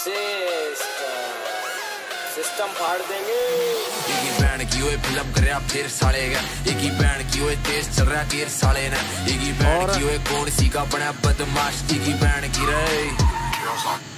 System फाड़ देंगे। इकी band की ओए फिल्म कर फिर साले का, इकी बैंड की ओए तेज चल रहा फिर साले ने, इकी बैंड की ओए कौन सी का बना बदमाश, इकी बैंड की रे